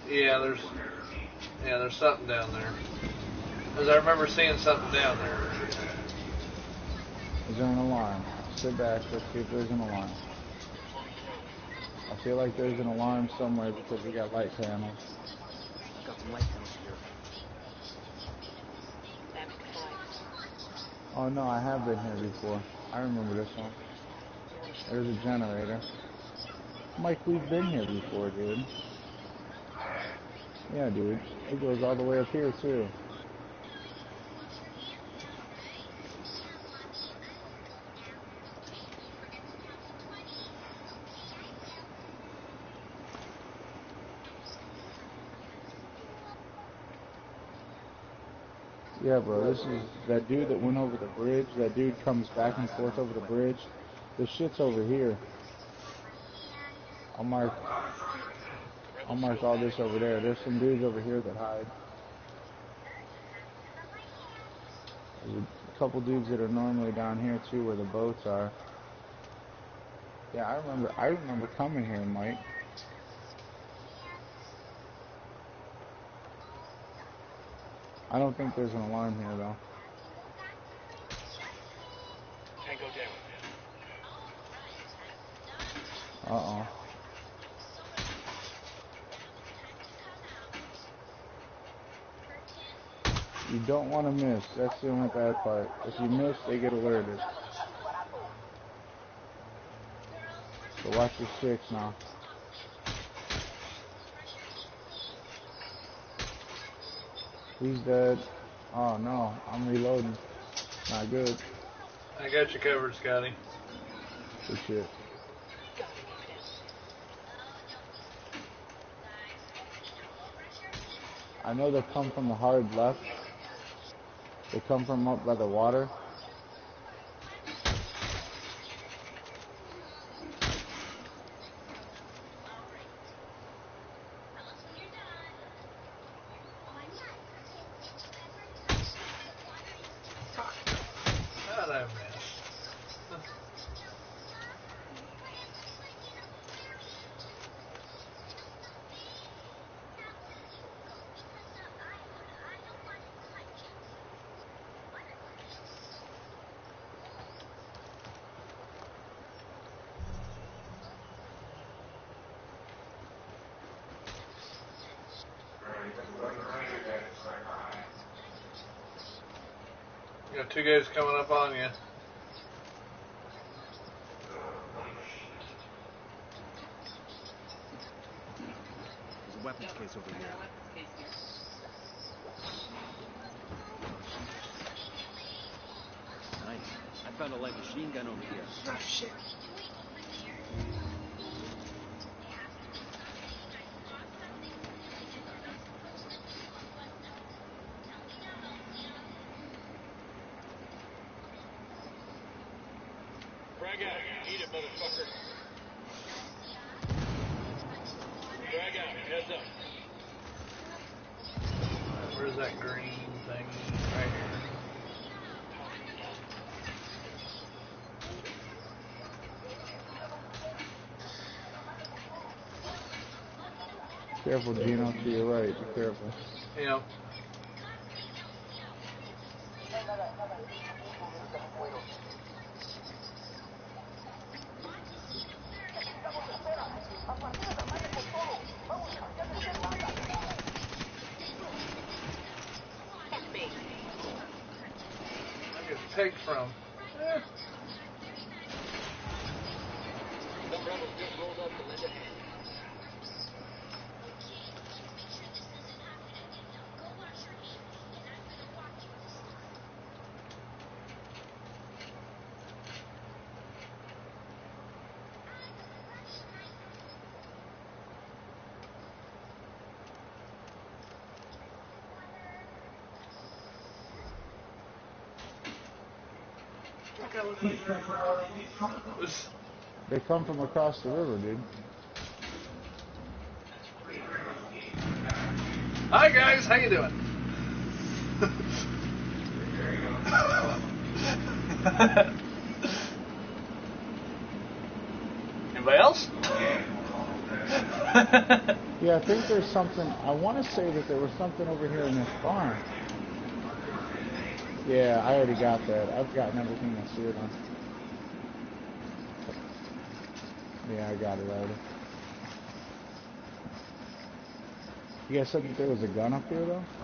There's something down there. Because I remember seeing something down there. Is there an alarm? Sit back, let's see if there's an alarm. I feel like there's an alarm somewhere because we got light panels. I've got some light panels here. Oh no, I have been here before. I remember this one. There's a generator. Mike, we've been here before, dude. Yeah, dude. It goes all the way up here, too. Yeah, bro, this is that dude that went over the bridge. That dude comes back and forth over the bridge. The shit's over here. I'll mark all this over there. There's some dudes over here that hide. There's a couple dudes that are normally down here too, where the boats are. Yeah, I remember coming here, Mike. I don't think there's an alarm here though. Tango down. Uh-oh. You don't want to miss. That's the only bad part. If you miss, they get alerted. So watch your six now. He's dead. Oh no, I'm reloading. Not good. I got you covered, Scotty. Good shit. I know they come from the hard left. They come from up by the water. God, I missed. You got two guys coming up on you. There's a weapons case over here. Nice. I found a light machine gun over here. Oh, shit. Frag out. Eat it, motherfucker. Frag out. Heads up. Where's that green thing? Right here. Careful, Gino, to your right. Be careful. Yeah. I get picked from. Some rebels just rolled up to lend a hand. They come from across the river, dude. Hi guys, how you doing? Anybody else? Yeah, I think there's something. I want to say that there was something over here in this barn. Yeah, I already got that. I've gotten everything that's here now. Yeah, I got it already. You guys said that there was a gun up here, though?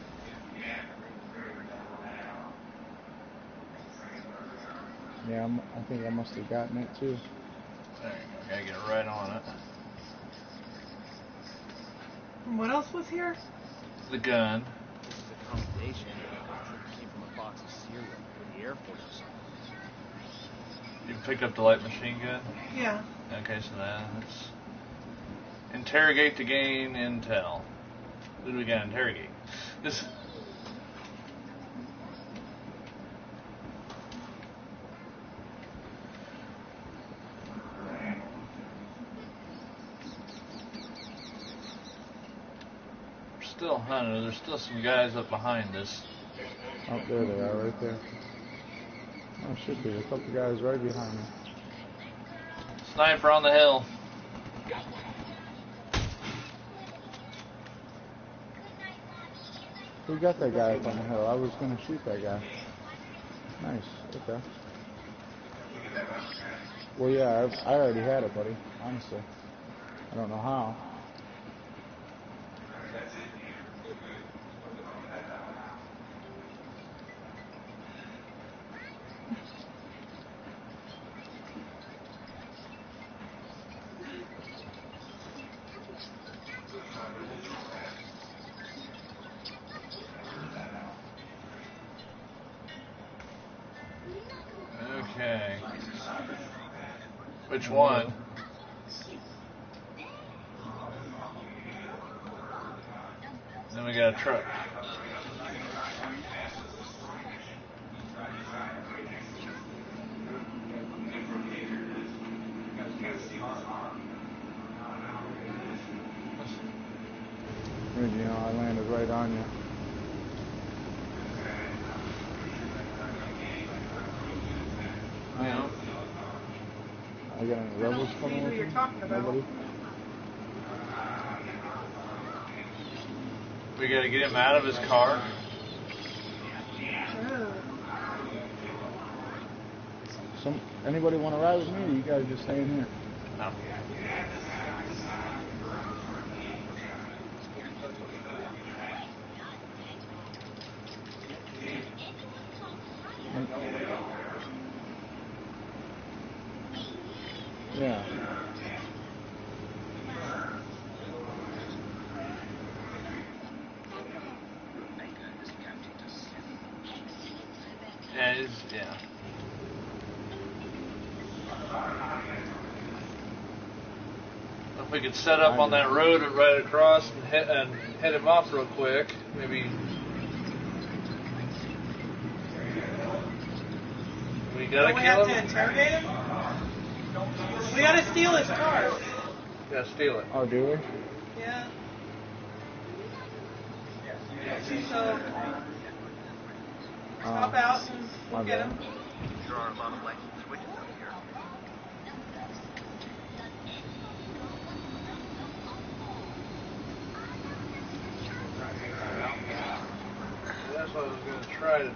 Yeah, I think I must have gotten it, too. There you go. Gotta get right on it. What else was here? The gun. This is a commendation. Came from a box of cereal for the Air Force or something. You picked up the light machine gun? Yeah. Okay, so that's... Interrogate to gain intel. Who do we gotta interrogate? This... Still hunting. There's still some guys up behind us. Oh, there they are, right there. Oh, should be. A couple guys right behind me. Sniper on the hill. Who got that guy up on the hill? I was going to shoot that guy. Nice. Okay. Well, yeah, I already had it, buddy. Honestly. I don't know how. Okay. Which one? Then we got a truck. You know, I landed right on you. Yeah. I got any rebels coming with who you're me? talking about. Nobody? We gotta get him out of his car. Oh. Anybody want to ride with me, or you guys just staying here? No. Yeah. Yeah. If we could set up on that road right across and head him off real quick, maybe. We gotta We kill have to him. interrogate him? We gotta steal his car. Gotta steal it. Oh, do we? Yeah. So, hop out and we'll get him. There are a lot of lights and switches up here. That's what I was gonna try to do.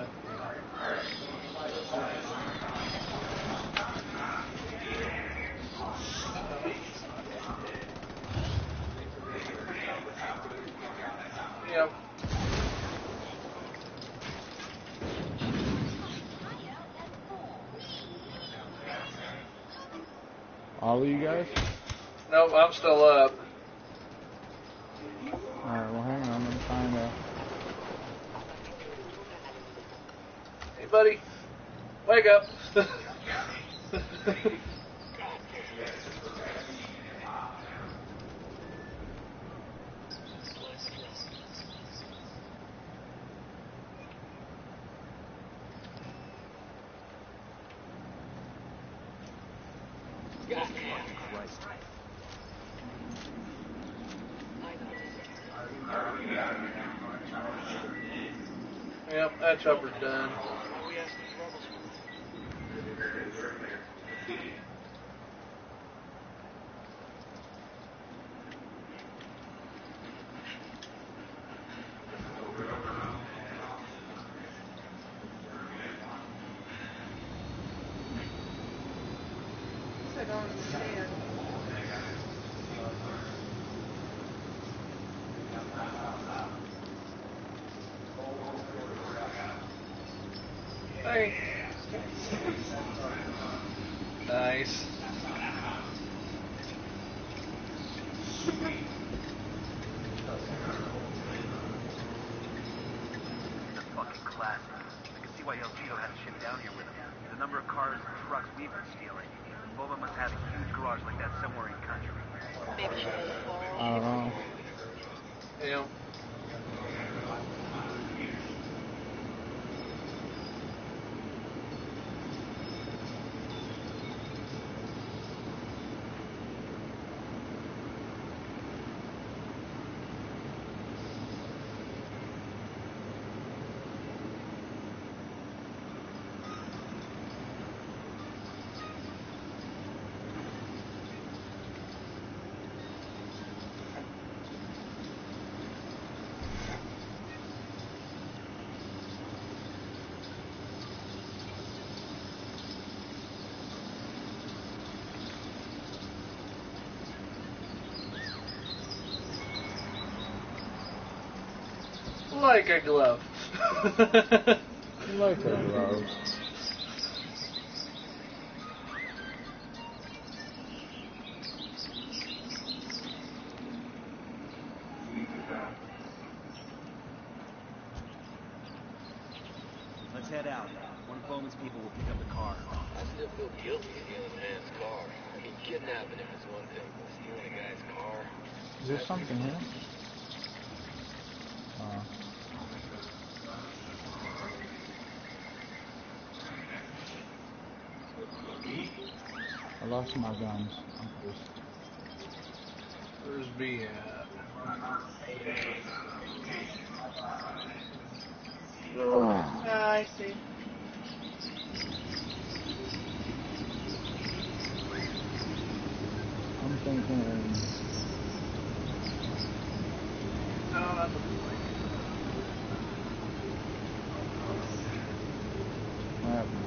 Yep. All of you guys? Nope, I'm still up. Alright, well hang on, I'm trying to... Hey, buddy. Wake up. Christ. Yep, that chopper's done. Hey. Nice. It's a fucking classic. I can see why El Cheeto had to ship down here with him. The number of cars and trucks we've been stealing. Boba must have a huge garage like that somewhere in country. Maybe she has a phone. I don't know. Yeah. Like a glove. Like a glove. Let's head out. One of Bowman's people will pick up the car. I still feel guilty stealing a man's car. I mean, kidnapping him is one thing, but stealing a guy's car. Is there something here? I lost my guns. I'm pissed. Where's B at? I see. I'm thinking. No, not the What happened?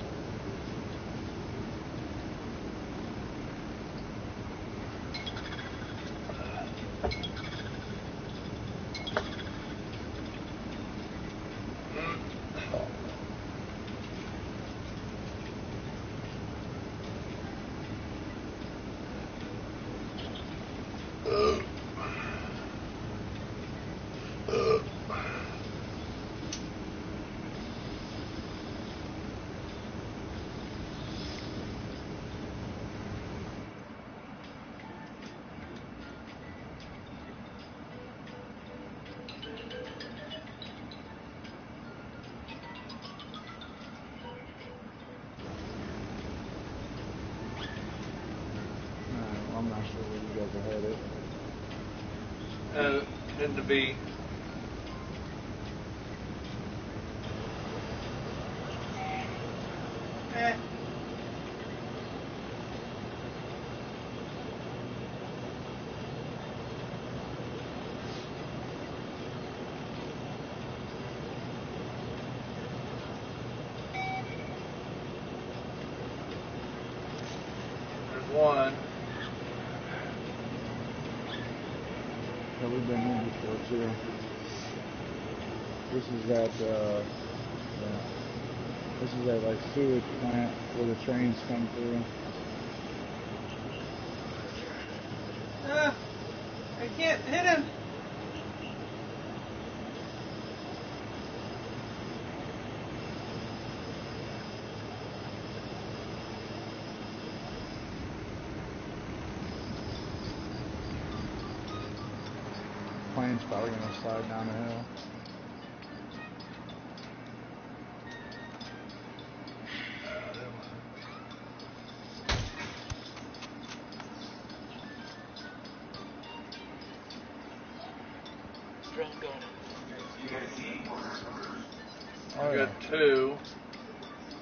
I'm not sure where you guys are headed. Into B. Eh. There's one. Yeah, we've been here before too. This is at this is at like sewage plant where the trains come through. I can't hit him. Plane's probably gonna slide down the hill. Drone going. Oh We yeah. got two.